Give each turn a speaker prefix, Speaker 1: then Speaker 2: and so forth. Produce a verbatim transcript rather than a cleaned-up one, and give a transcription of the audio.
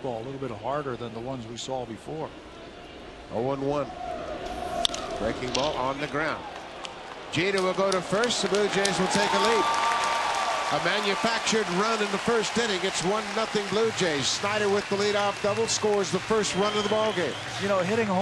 Speaker 1: fastball, a little bit harder than the ones we saw before.
Speaker 2: oh one one. Breaking ball on the ground. Jeter will go to first. The Blue Jays will take a lead. A manufactured run in the first inning. It's one nothing Blue Jays. Snider with the leadoff double scores the first run of the ball game.
Speaker 1: You know, hitting home